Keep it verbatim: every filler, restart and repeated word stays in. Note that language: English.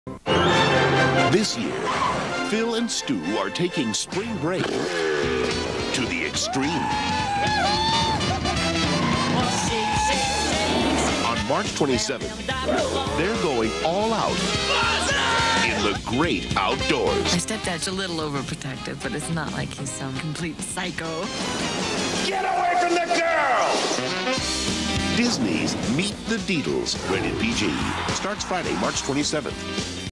This year, Phil and Stu are taking spring break to the extreme. On March twenty-seventh, they're going all out in the great outdoors. My stepdad's a little overprotective, but it's not like he's some complete psycho. Get away from the girl! Disney's Meet the Deedles, rated P G, starts Friday, March twenty-seventh.